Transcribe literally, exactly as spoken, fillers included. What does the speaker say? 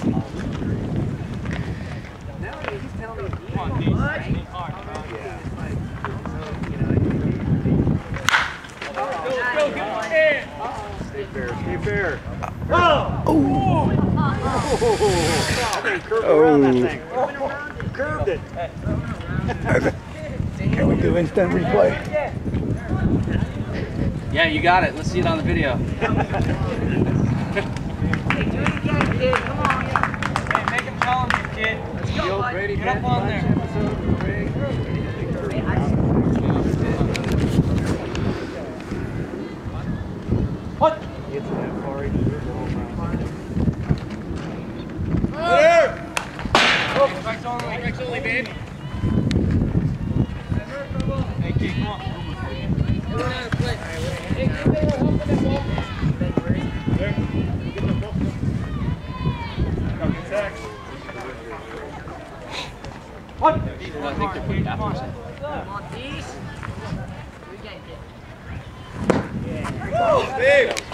Stay fair, stay fair. Oh! Oh! Okay, curved around that thing. Curved it. Can we do instant replay? Yeah, you got it. Let's see it on the video. Hey, do it again, kid. Come on. Hey, make him challenge you, kid. Let's go, bud. Get up on there. What? Gets that far, he can move the whole round. Strikes only. Strikes only, babe. Hey, kid, come on. What? I think they're putting bathrooms in. Come on, peace. Do it again, kid. Oh, babe!